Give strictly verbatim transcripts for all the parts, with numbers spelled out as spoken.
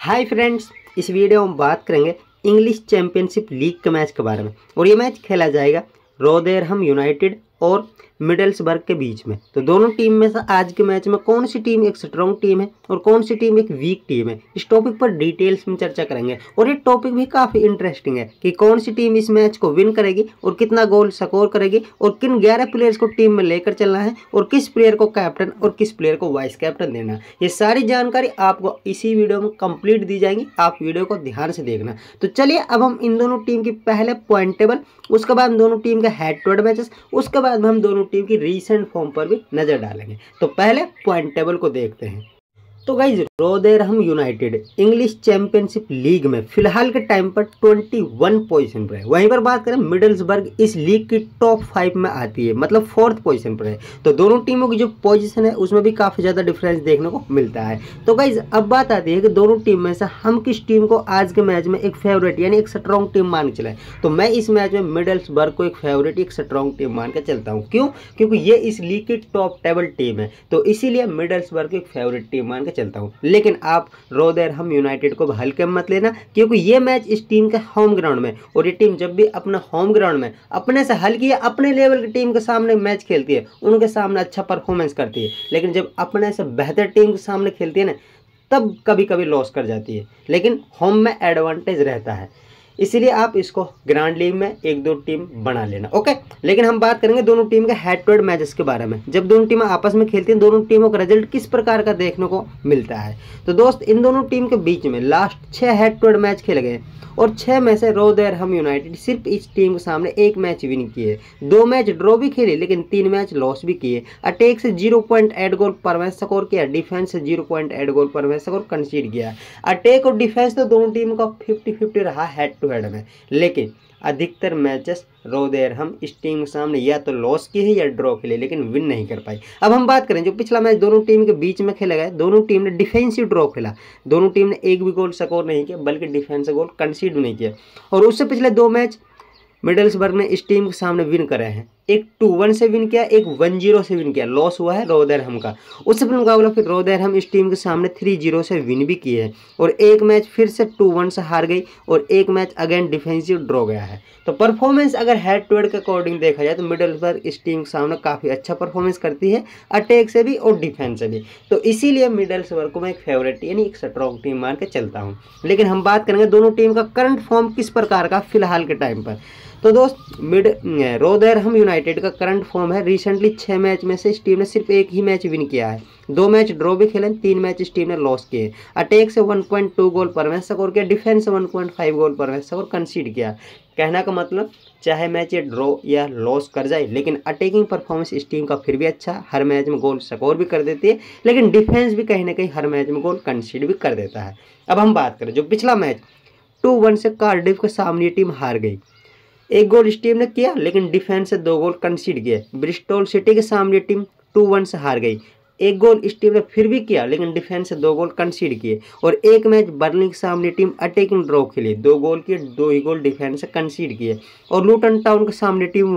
Hi friends, इस video में हम बात करेंगे इंग्लिश चैंपियनशिप लीग के मैच के बारे में। और ये मैच खेला जाएगा रोदेरहम यूनाइटेड और मिडल्सबर्ग के बीच में। तो दोनों टीम में से आज के मैच में कौन सी टीम एक स्ट्रॉन्ग टीम है और कौन सी टीम एक वीक टीम है, इस टॉपिक पर डिटेल्स में चर्चा करेंगे। और ये टॉपिक भी काफ़ी इंटरेस्टिंग है कि कौन सी टीम इस मैच को विन करेगी और कितना गोल स्कोर करेगी और किन ग्यारह प्लेयर्स को टीम में लेकर चलना है और किस प्लेयर को कैप्टन और किस प्लेयर को वाइस कैप्टन देना। ये सारी जानकारी आपको इसी वीडियो में कंप्लीट दी जाएगी, आप वीडियो को ध्यान से देखना। तो चलिए अब हम इन दोनों टीम की पहले पॉइंट टेबल, उसके बाद दोनों टीम के हेड टू हेड मैचेस, उसके बाद हम दोनों टीम की रीसेंट फॉर्म पर भी नजर डालेंगे। तो पहले पॉइंट टेबल को देखते हैं। तो guys, Rotherham United English championship league में फिलहाल के टाइम पर इक्कीस पोजीशन पर है। वहीं पर बात करें मिडल्सबर्ग इस लीग की टॉप फाइव में आती है, मतलब फोर्थ पोजीशन पर है। तो दोनों टीमों की जो पोजीशन है उसमें भी काफ़ी ज़्यादा डिफरेंस देखने को मिलता है। तो गाइज, अब बात आती है कि दोनों टीम में से हम किस टीम को आज के मैच में एक फेवरेट यानी एक स्ट्रॉन्ग टीम मान के चलाए। तो मैं इस मैच में मिडल्सबर्ग को एक फेवरेट एक स्ट्रॉन्ग टीम मान के चलता हूँ। क्यों? क्योंकि ये इस लीग की टॉप टेबल टीम है, तो इसीलिए मिडल्सबर्ग एक फेवरेट टीम मान के चलता हूँ। लेकिन आप रोदेरहम यूनाइटेड को हल्के में मत लेना, क्योंकि ये मैच इस टीम के होम ग्राउंड में, और ये टीम जब भी अपने होम ग्राउंड में अपने से हल्की या अपने लेवल की टीम के सामने मैच खेलती है उनके सामने अच्छा परफॉर्मेंस करती है। लेकिन जब अपने से बेहतर टीम के सामने खेलती है ना, तब कभी कभी लॉस कर जाती है। लेकिन होम में एडवांटेज रहता है, इसीलिए आप इसको ग्रैंड लीग में एक दो टीम बना लेना। ओके, लेकिन हम बात करेंगे दोनों टीम के हेड टू हेड मैचेस के बारे में। जब दोनों टीमें आपस में खेलती हैं, दोनों टीमों का रिजल्ट किस प्रकार का देखने को मिलता है। तो दोस्त, इन दोनों टीम के बीच में लास्ट छह हेड टू हेड मैच खेले गए और छह में से रोदेरहम यूनाइटेड सिर्फ इस टीम के सामने एक मैच विन किए, दो मैच ड्रॉ भी खेले, लेकिन तीन मैच लॉस भी किए। अटैक से जीरो पॉइंट एट गोल पर मैच स्कोर किया, डिफेंस से जीरो पॉइंट एट गोल पर मैच स्कोर कंसीड किया। अटैक और डिफेंस तो दोनों टीम का फिफ्टी फिफ्टी रहा हेड टू हेड में, लेकिन अधिकतर मैचेस रोदेरहम इस टीम के सामने या तो लॉस की है या ड्रॉ खेले, लेकिन विन नहीं कर पाई। अब हम बात करें जो पिछला मैच दोनों टीम के बीच में खेला गया, दोनों टीम ने डिफेंसिव ड्रॉ खेला, दोनों टीम ने एक भी गोल स्कोर नहीं किया, बल्कि डिफेंस गोल कंसीड नहीं किया। और उससे पिछले दो मैच मिडल्सबर्ग ने इस टीम के सामने विन करे हैं, एक टू वन से विन किया, एक वन जीरो से विन किया, लॉस हुआ है रोदेरहम का। उससे फिर मुकाबला फिर रोदेरहम इस टीम के सामने थ्री जीरो से विन भी किए हैं, और एक मैच फिर से टू वन से हार गई, और एक मैच अगेन डिफेंसिव ड्रॉ गया है। तो परफॉर्मेंस अगर हेड टू हेड के अकॉर्डिंग देखा जाए तो मिडल्सबर्ग इस टीम के सामने काफ़ी अच्छा परफॉर्मेंस करती है, अटैक से भी और डिफेंस से भी। तो इसीलिए मिडल्सबर्ग को मैं एक फेवरेट यानी एक स्ट्रॉन्ग टीम मान के चलता हूँ। लेकिन हम बात करेंगे दोनों टीम का करंट फॉर्म किस प्रकार का फिलहाल के टाइम पर। तो दोस्त, मिड रोदेरहम यूनाइटेड का करंट फॉर्म है, रिसेंटली छः मैच में से इस टीम ने सिर्फ एक ही मैच विन किया है, दो मैच ड्रॉ भी खेले, तीन मैच इस टीम ने लॉस किए। अटैक से वन पॉइंट टू गोल पर मैच स्कोर किया, डिफेंस से वन पॉइंट फाइव गोल पर मैच स्कोर कंसीड किया। कहना का मतलब, चाहे मैच ये ड्रॉ या लॉस कर जाए, लेकिन अटैकिंग परफॉर्मेंस इस टीम का फिर भी अच्छा, हर मैच में गोल स्कोर भी कर देती है, लेकिन डिफेंस भी कहीं ना कहीं हर मैच में गोल कंसीड भी कर देता है। अब हम बात करें जो पिछला मैच टू वन से कार्डिफ के सामने टीम हार गई, एक गोल इस टीम ने किया, लेकिन डिफेंस से दो गोल कंसीड किए। ब्रिस्टॉल सिटी के सामने टीम टू वन से हार गई, एक गोल इस टीम ने फिर भी किया, लेकिन डिफेंस से दो गोल कंसीड किए। और एक मैच बर्नली के सामने टीम अटैकिंग ड्रॉ खेली, दो गोल किए, दो ही गोल डिफेंस से कंसीड किए। और लूटन टाउन के सामने टीम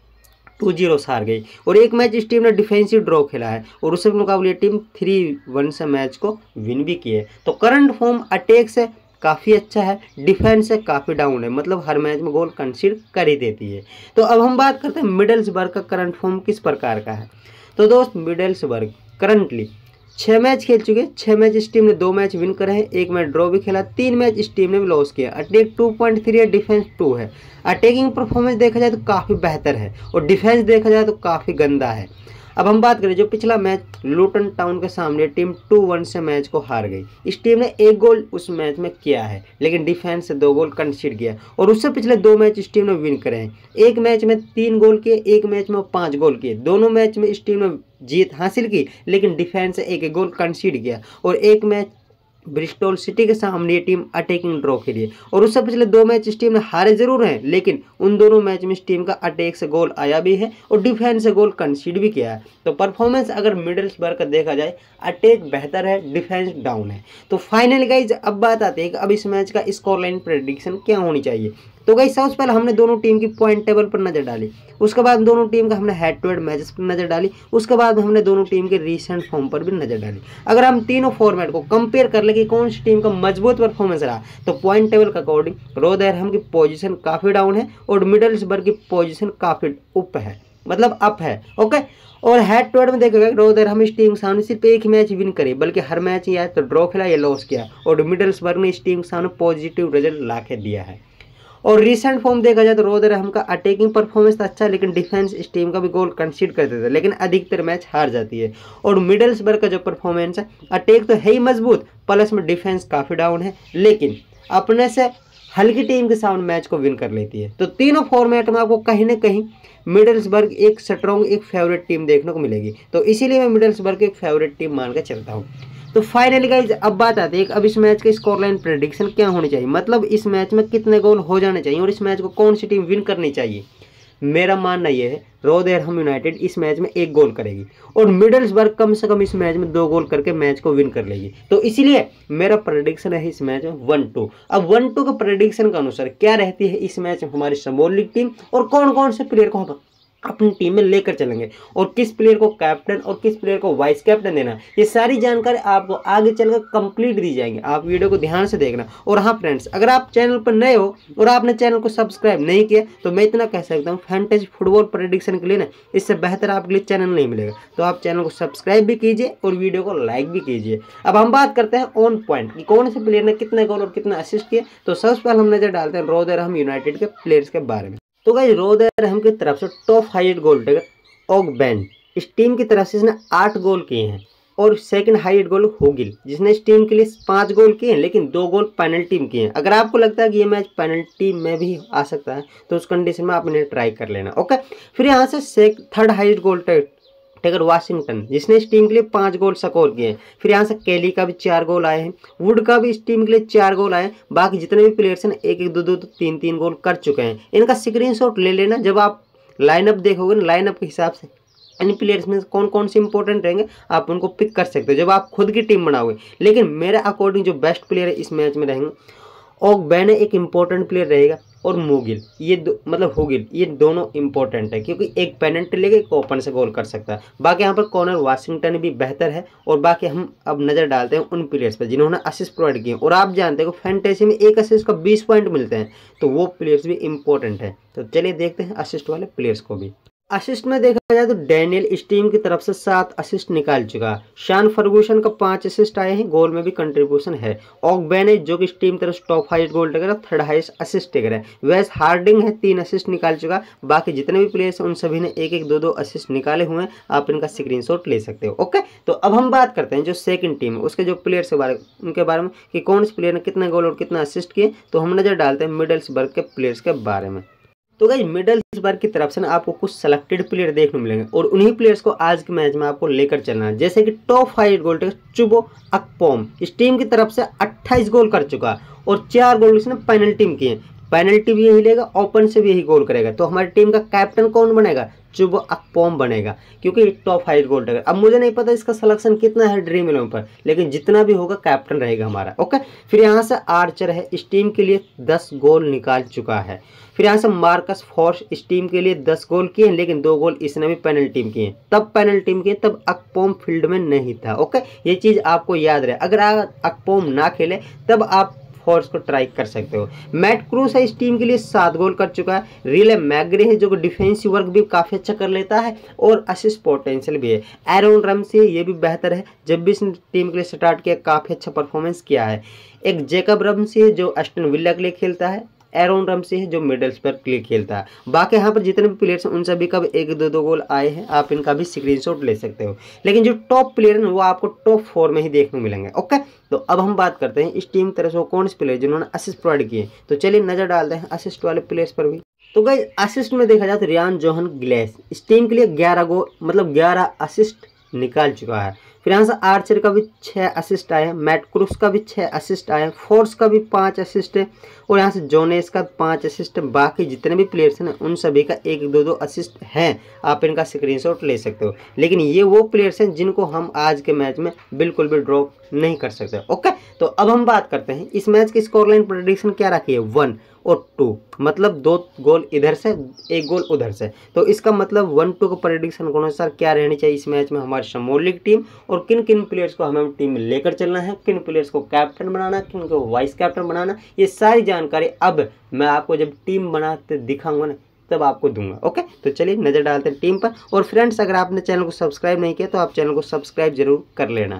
टू जीरो से हार गई, और एक मैच इस टीम ने डिफेंसिव ड्रॉ खेला है, और उससे मुकाबले टीम थ्री वन से मैच को विन भी किए। तो करंट फॉर्म अटैक से काफ़ी अच्छा है, डिफेंस से काफ़ी डाउन है, मतलब हर मैच में गोल कंसीड कर ही देती है। तो अब हम बात करते हैं मिडल्सबर्ग का करंट फॉर्म किस प्रकार का है। तो दोस्त, मिडल्सबर्ग करंटली छः मैच खेल चुके हैं, छः मैच इस टीम ने दो मैच विन करे हैं, एक मैच ड्रॉ भी खेला, तीन मैच इस टीम ने भी लॉस किया। अटैक टू पॉइंट थ्री है, डिफेंस टू है। अटैकिंग परफॉर्मेंस देखा जाए तो काफ़ी बेहतर है, और डिफेंस देखा जाए तो काफ़ी गंदा है। अब हम बात करें जो पिछला मैच लूटन टाउन के सामने टीम टू वन से मैच को हार गई, इस टीम ने एक गोल उस मैच में किया है, लेकिन डिफेंस से दो गोल कंसीड किया। और उससे पिछले दो मैच इस टीम ने विन करे हैं, एक मैच में तीन गोल किए, एक मैच में पाँच गोल किए, दोनों मैच में इस टीम ने जीत हासिल की, लेकिन डिफेंस से एक एक गोल कंसीड किया। और एक मैच ब्रिस्टॉल सिटी के सामने ये टीम अटैकिंग ड्रॉ खेली, और उससे पिछले दो मैच इस टीम ने हारे जरूर हैं, लेकिन उन दोनों मैच में इस टीम का अटैक से गोल आया भी है और डिफेंस से गोल कंसीड भी किया है। तो परफॉर्मेंस अगर मिडल्सबर्ग का देखा जाए, अटैक बेहतर है, डिफेंस डाउन है। तो फाइनली गाइज अब बात आती है कि अब इस मैच का स्कोर लाइन प्रेडिक्शन क्या होनी चाहिए। तो गाइस सबसे पहले हमने दोनों टीम की पॉइंट टेबल पर नजर डाली, उसके बाद दोनों टीम का हमने हेड टू हेड मैचेस पर नजर डाली, उसके बाद हमने दोनों टीम के रीसेंट फॉर्म पर भी नजर डाली। अगर हम तीनों फॉर्मेट को कंपेयर कर ले कि कौन सी टीम का मजबूत परफॉर्मेंस रहा, तो पॉइंट टेबल के अकॉर्डिंग रोदरहम की पोजीशन काफी डाउन है और मिडलसबर्ग की पोजीशन काफी अप है, मतलब अप है। ओके, और हेड टू हेड में देखोगे रोदरहम इस टीम के सामने सिर्फ एक ही मैच विन करे, बल्कि हर मैच या तो ड्रॉ खेला या लॉस किया, और मिडलसबर्ग ने इस टीम के सामने पॉजिटिव रिजल्ट ला के दिया है। और रिसेंट फॉर्म देखा जाए तो रोदरहम का अटैकिंग परफॉर्मेंस अच्छा है, लेकिन डिफेंस इस टीम का भी गोल कंसीड कर देता है, लेकिन अधिकतर मैच हार जाती है। और मिडलसबर्ग का जो परफॉर्मेंस है, अटैक तो है ही मजबूत, प्लस में डिफेंस काफ़ी डाउन है, लेकिन अपने से हल्की टीम के सामने मैच को विन कर लेती है। तो तीनों फॉर्मेट में आपको कहीं ना कहीं मिडलसबर्ग एक स्ट्रॉन्ग एक फेवरेट टीम देखने को मिलेगी, तो इसीलिए मैं मिडलसबर्ग एक फेवरेट टीम मान कर चलता हूँ। तो फाइनली गाइस अब बात आती है अब इस मैच का स्कोर लाइन प्रेडिक्शन क्या होनी चाहिए, मतलब इस मैच में कितने गोल हो जाने चाहिए और इस मैच को कौन सी टीम विन करनी चाहिए। मेरा मानना यह है रोदरहम यूनाइटेड इस मैच में एक गोल करेगी और मिडलसबर्ग कम से कम इस मैच में दो गोल करके मैच को विन कर लेगी। तो इसीलिए मेरा प्रेडिक्शन है इस मैच में वन टू। अब वन टू के प्रेडिक्शन के अनुसार क्या रहती है इस मैच में हमारी स्मॉल लीग टीम और कौन कौन से प्लेयर को हम अपनी टीम में लेकर चलेंगे और किस प्लेयर को कैप्टन और किस प्लेयर को वाइस कैप्टन देना, ये सारी जानकारी आपको आगे चलकर कंप्लीट दी जाएंगे। आप वीडियो को ध्यान से देखना। और हाँ फ्रेंड्स, अगर आप चैनल पर नए हो और आपने चैनल को सब्सक्राइब नहीं किया तो मैं इतना कह सकता हूँ फैंटेसी फुटबॉल प्रेडिक्शन के लिए ना इससे बेहतर आपके लिए चैनल नहीं मिलेगा। तो आप चैनल को सब्सक्राइब भी कीजिए और वीडियो को लाइक भी कीजिए। अब हम बात करते हैं ऑन पॉइंट कि कौन से प्लेयर ने कितने गोल और कितना असिस्ट किए। तो सबसे पहले हम नजर डालते हैं रोदरहम यूनाइटेड के प्लेयर्स के बारे में। तो गाइस रोदरहम की तरफ से top highest goal taker Ogbene, इस टीम की तरफ से इसने आठ गोल किए हैं। और सेकंड हाईएस्ट गोल होगिल, जिसने इस टीम के लिए पांच गोल किए हैं, लेकिन दो गोल पेनल्टी में किए हैं। अगर आपको लगता है कि ये मैच पेनल्टी में भी आ सकता है तो उस कंडीशन में आप इन्हें ट्राई कर लेना। ओके, फिर यहाँ से third highest goal taker Washington, जिसने इस टीम के लिए पांच गोल स्कोर किए हैं। फिर यहाँ से केली का भी चार गोल आए हैं, वुड का भी इस टीम के लिए चार गोल आए हैं। बाकी जितने भी प्लेयर्स हैं एक एक दो दो तो तीन तीन गोल कर चुके हैं। इनका स्क्रीनशॉट ले लेना, जब आप लाइनअप देखोगे ना लाइनअप के हिसाब से इन प्लेयर्स में कौन कौन से इंपॉर्टेंट रहेंगे आप उनको पिक कर सकते हो जब आप खुद की टीम बनाओगे। लेकिन मेरे अकॉर्डिंग जो बेस्ट प्लेयर है इस मैच में रहेंगे ओगबेन एक इंपॉर्टेंट प्लेयर रहेगा और मोगिल, ये दो मतलब होगिल, ये दोनों इंपॉर्टेंट है क्योंकि एक पेनल्टी लेके एक ओपन से गोल कर सकता है। बाकी यहाँ पर कॉर्नर वाशिंगटन भी बेहतर है। और बाकी हम अब नज़र डालते हैं उन प्लेयर्स पर जिन्होंने असिस्ट प्रोवाइड किए। और आप जानते हो फैंटेसी में एक असिस्ट का बीस पॉइंट मिलते हैं, तो वो प्लेयर्स भी इंपॉर्टेंट है। तो चलिए देखते हैं असिस्ट वाले प्लेयर्स को भी। असिस्ट में देखा जाए तो डैनियल इस टीम की तरफ से सात असिस्ट निकाल चुका है। शान फर्गूसन का पांच असिस्ट आए हैं, गोल में भी कंट्रीब्यूशन है। ओगबेन है जो कि इस टीम तरफ टॉप हाईएस्ट गोल टेकर है, थर्ड हाईएस्ट असिस्ट टेकर है। वेस हार्डिंग है तीन असिस्ट निकाल चुका। बाकी जितने भी प्लेयर्स हैं उन सभी ने एक एक दो दो असिस्ट निकाले हुए हैं, आप इनका स्क्रीनशॉट ले सकते हो। ओके, तो अब हम बात करते हैं जो सेकंड टीम है उसके जो प्लेयर्स के बारे उनके बारे में कि कौन से प्लेयर ने कितने गोल और कितना असिस्ट किए। तो हम नजर डालते हैं मिडलसबर्ग के प्लेयर्स के बारे में। तो गाइस मिडलसबर्ग की तरफ से ना आपको कुछ सेलेक्टेड प्लेयर देखने मिलेंगे और उन्हीं प्लेयर्स को आज के मैच में आपको लेकर चलना है। जैसे कि top highest goal taker Chuba Akpom, इस टीम की तरफ से अट्ठाईस गोल कर चुका और चार गोल इसने पेनल्टी में किए। पेनल्टी भी यही लेगा, ओपन से भी यही गोल करेगा। तो हमारी टीम का कैप्टन कौन बनेगा? चुबो अकपोम बनेगा, क्योंकि टॉप हाईएस्ट गोल टेकर। अब मुझे नहीं पता इसका सिलेक्शन कितना है ड्रीम इलेवन पर, लेकिन जितना भी होगा कैप्टन रहेगा हमारा। ओके, फिर यहाँ से आर्चर है, इस टीम के लिए दस गोल निकाल चुका है। फिर यहाँ से मार्कस फोर्स इस टीम के लिए दस गोल किए, लेकिन दो गोल इसने भी पेनल्टी में किए। तब पेनल्टी में किए तब अकपोम फील्ड में नहीं था। ओके, ये चीज़ आपको याद रहे। अगर अकपोम ना खेले तब आप फोर्स को ट्राई कर सकते हो। मैट क्रूस है इस टीम के लिए सात गोल कर चुका है। रिले मैग्रे है जो कि डिफेंसिव वर्क भी काफ़ी अच्छा कर लेता है और असिस्ट पोटेंशियल भी है। एरोन रमसी ये भी बेहतर है, जब भी इसने टीम के लिए स्टार्ट किया काफ़ी अच्छा परफॉर्मेंस किया है। एक जेकब रमसी है जो अस्टन विला के लिए खेलता है। एरोन रमसी है जो मिडलसबर्ग के लिए खेलता है। बाकी यहाँ पर जितने भी प्लेयर्स हैं उन सभी का भी एक दो दो गोल आए हैं, आप इनका भी स्क्रीनशॉट ले सकते हो। लेकिन जो टॉप प्लेयर हैं वो आपको टॉप फोर में ही देखने मिलेंगे। ओके, तो अब हम बात करते हैं इस टीम की तरफ से कौन से प्लेयर जिन्होंने असिस्ट प्रोवाइड किए। तो चलिए नजर डालते हैं असिस्ट वाले प्लेयर्स पर भी। तो गाइस असिस्ट में देखा जाए तो रियान जोहन गिलेस इस टीम के लिए ग्यारह गोल मतलब ग्यारह असिस्ट निकाल चुका है। फिर यहाँ से आर्चर का भी छः असिस्ट आए हैं, मैट क्रूस का भी छः असिस्ट आए हैं, फोर्स का भी पाँच असिस्ट है और यहाँ से जोनेस का पाँच असिस्ट है। बाकी जितने भी प्लेयर्स हैं उन सभी का एक दो दो असिस्ट हैं, आप इनका स्क्रीनशॉट ले सकते हो। लेकिन ये वो प्लेयर्स हैं जिनको हम आज के मैच में बिल्कुल भी ड्रॉप नहीं कर सकते। ओके, तो अब हम बात करते हैं इस मैच की स्कोर लाइन प्रेडिक्शन क्या रखी है, वन और टू, मतलब दो गोल इधर से एक गोल उधर से। तो इसका मतलब वन टू का प्रेडिक्शन के अनुसार क्या रहनी चाहिए इस मैच में हमारी स्मॉल लीग टीम, और किन किन प्लेयर्स को हमें टीम में लेकर चलना है, किन प्लेयर्स को कैप्टन बनाना, किन को वाइस कैप्टन बनाना, ये सारी जानकारी अब मैं आपको जब टीम बनाते दिखाऊंगा ना तब आपको दूंगा। ओके, तो चलिए नज़र डालते हैं टीम पर। और फ्रेंड्स, अगर आपने चैनल को सब्सक्राइब नहीं किया तो आप चैनल को सब्सक्राइब जरूर कर लेना।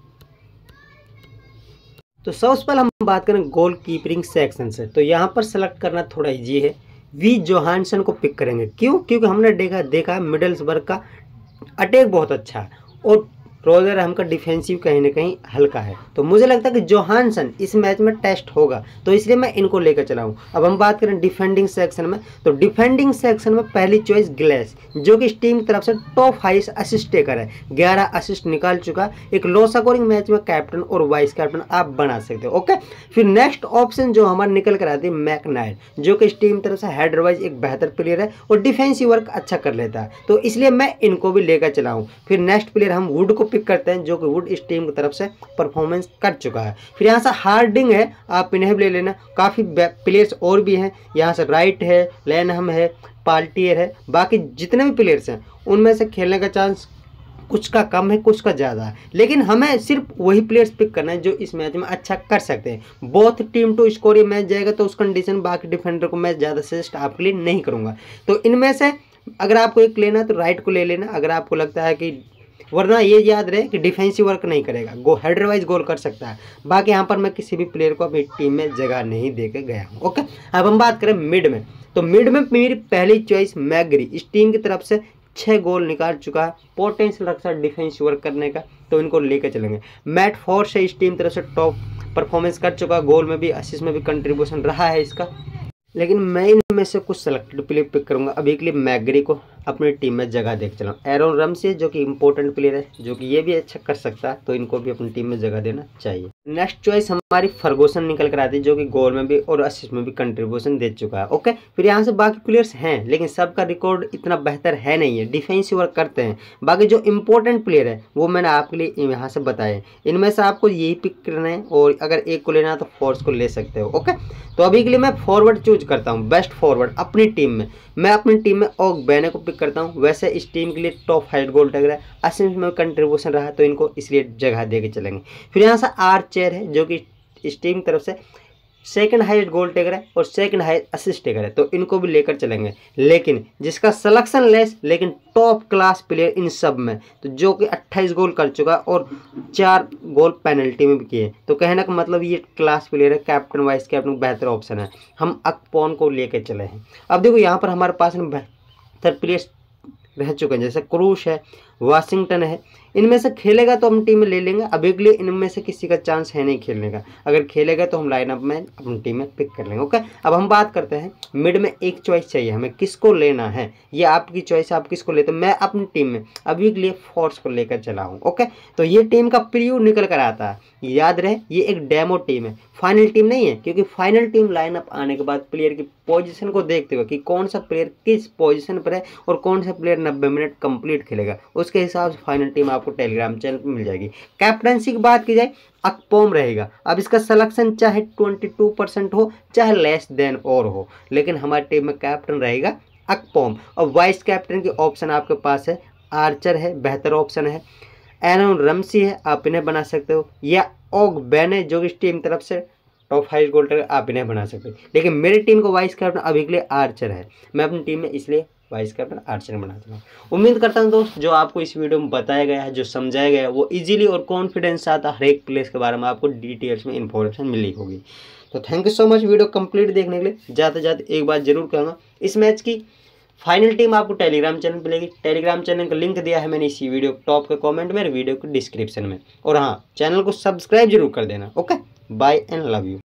तो सबसे पहले हम बात करें गोल कीपिंग सेक्शन से, तो यहाँ पर सेलेक्ट करना थोड़ा इजी है। वी जोहानसन को पिक करेंगे, क्यों? क्योंकि हमने देखा देखा मिडलसबर्ग का अटैक बहुत अच्छा है और रोदरहम का डिफेंसिव कहीं ना कहीं हल्का है। तो मुझे लगता है कि जोहानसन इस मैच में टेस्ट होगा, तो इसलिए मैं इनको लेकर चला हूँ। अब हम बात करें डिफेंडिंग सेक्शन में, तो डिफेंडिंग सेक्शन में पहली चॉइस ग्लेस, जो कि इस टीम की तरफ से टॉप हाईएस्ट असिस्ट टेकर है, ग्यारह असिस्ट निकाल चुका। एक लो स्कोरिंग मैच में कैप्टन और वाइस कैप्टन आप बना सकते हो। ओके, फिर नेक्स्ट ऑप्शन जो हमारे निकल कर आती है मैकनायर, जो कि इस टीम की तरफ से हेडर वाइज एक बेहतर प्लेयर है और डिफेंसिव वर्क अच्छा कर लेता है, तो इसलिए मैं इनको भी लेकर चला हूँ। फिर नेक्स्ट प्लेयर हम वुड को पिक करते हैं, जो कि वुड इस टीम की तरफ से परफॉर्मेंस कर चुका है। फिर यहाँ से हार्डिंग है, आप इन्हें भी ले लेना। काफ़ी प्लेयर्स और भी हैं, यहाँ से राइट है, लेनहम है, पाल्टियर है, बाकी जितने भी प्लेयर्स हैं उनमें से खेलने का चांस कुछ का कम है, कुछ का ज़्यादा है, लेकिन हमें सिर्फ वही प्लेयर्स पिक करना है जो इस मैच में अच्छा कर सकते हैं। बोथ टीम टू स्कोर ये मैच जाएगा, तो उस कंडीशन बाकी डिफेंडर को मैं ज़्यादा सजेस्ट आपके लिए नहीं करूँगा। तो इनमें से अगर आपको एक लेना है तो राइट को ले लेना, अगर आपको लगता है कि, वरना ये याद रहे कि डिफेंसिव वर्क नहीं करेगा, गो हेडर वाइज गोल कर सकता है। बाकी यहाँ पर मैं किसी भी प्लेयर को अपनी टीम में जगह नहीं दे के गया हूँ। ओके, अब हम बात करें मिड में, तो मिड में मेरी पहली चॉइस मैगरी, इस टीम की तरफ से छः गोल निकाल चुका है, पोटेंशियल रखता है डिफेंसिव वर्क करने का, तो इनको लेकर चलेंगे। मैट फोर्स है, इस टीम की तरफ से टॉप परफॉर्मेंस कर चुका, गोल में भी असिस्ट में भी कंट्रीब्यूशन रहा है इसका। लेकिन मैं इनमें से कुछ सेलेक्टेड प्लेयर पिक करूंगा। अभी के लिए मैगरी को अपनी टीम में जगह देख चला। एरोन रमसी जो कि इंपॉर्टेंट प्लेयर है, जो कि ये भी अच्छा कर सकता है, तो इनको भी अपनी टीम में जगह देना चाहिए। नेक्स्ट चॉइस हमारी फर्गूसन निकल कर आती है, जो कि गोल में भी और असिस्ट में भी कंट्रीब्यूशन दे चुका है। ओके, फिर यहाँ से बाकी प्लेयर्स हैं, लेकिन सबका रिकॉर्ड इतना बेहतर है नहीं है, डिफेंसिव वर्क करते हैं। बाकी जो इंपॉर्टेंट प्लेयर है वो मैंने आपके लिए यहाँ से बताए, इनमें से आपको यही पिक करना है, और अगर एक को लेना है तो फोर्स को ले सकते हो। ओके, तो अभी के लिए मैं फॉरवर्ड चूज करता हूँ, बेस्ट फॉरवर्ड अपनी टीम में। मैं अपनी टीम में ओग बैने को पिक करता हूँ। वैसे इस टीम के लिए टॉप हाइट गोल टैगर है, असिस्ट में कंट्रीब्यूशन रहा, तो इनको इसलिए जगह दे के चलेंगे। फिर यहाँ से आर्चर है, जो कि इस टीम की तरफ से सेकंड हाईएस्ट गोल टेकर है और सेकंड हाईएस्ट असिस्ट टेकर है, तो इनको भी लेकर चलेंगे। लेकिन जिसका सिलेक्शन लेस लेकिन टॉप क्लास प्लेयर इन सब में, तो जो कि अट्ठाईस गोल कर चुका और चार गोल पेनल्टी में भी किए, तो कहने का मतलब ये क्लास प्लेयर है, कैप्टन वाइस कैप्टन बेहतर ऑप्शन है। हम अकपोन को लेकर चले हैं। अब देखो यहाँ पर हमारे पास बेहतर प्लेयर्स रह चुके हैं, जैसे क्रूश है, वाशिंगटन है, इनमें से खेलेगा तो हम टीम में ले लेंगे। अभी के लिए इनमें से किसी का चांस है नहीं खेलने का, अगर खेलेगा तो हम लाइनअप में अपनी टीम में पिक कर लेंगे। ओके, अब हम बात करते हैं मिड में एक चॉइस चाहिए हमें, किसको लेना है ये आपकी चॉइस, आप किसको लेते हो। मैं अपनी टीम में अभी के लिए फोर्स को लेकर चला हूँ। ओके, तो ये टीम का प्रीव्यू निकल कर आता है, याद रहे ये एक डेमो टीम है, फाइनल टीम नहीं है, क्योंकि फाइनल टीम लाइनअप आने के बाद प्लेयर की पोजीशन को देखते हुए कि कौन सा प्लेयर किस पोजीशन पर है और कौन सा प्लेयर नब्बे मिनट कंप्लीट खेलेगा, उसके हिसाब से फाइनल टीम आपको टेलीग्राम चैनल पर मिल जाएगी। कैप्टनसी की बात की जाए, अकपोम रहेगा। अब इसका सिलेक्शन चाहे बाईस परसेंट हो चाहे लेस देन और हो, लेकिन हमारी टीम में कैप्टन रहेगा अकपोम। और वाइस कैप्टन की ऑप्शन आपके पास है, आर्चर है, बेहतर ऑप्शन है, एरोन रमसी है, आप इन्हें बना सकते हो, या ओग बैने जो कि इस टीम तरफ से टॉप फाइव गोल टेकर, आप इन्हें बना सकते हो। लेकिन मेरी टीम को वाइस कैप्टन अभी के लिए आर्चर है, मैं अपनी टीम में इसलिए वाइस कैप्टन आर्चर बनाता हूँ। उम्मीद करता हूँ दोस्त जो आपको इस वीडियो में बताया गया है, जो समझाया गया है, वो इजीली और कॉन्फिडेंस से आता हर एक प्लेस के बारे में आपको डिटेल्स में इन्फॉर्मेशन मिली होगी। तो thank you so much video complete देखने के लिए। जाते जाते एक बात जरूर कहूँगा, इस मैच की फाइनल टीम आपको टेलीग्राम चैनल पर मिलेगी। टेलीग्राम चैनल का लिंक दिया है मैंने इसी वीडियो टॉप के कमेंट में, वीडियो के डिस्क्रिप्शन में। और हाँ, चैनल को सब्सक्राइब जरूर कर देना। Okay, bye and love you.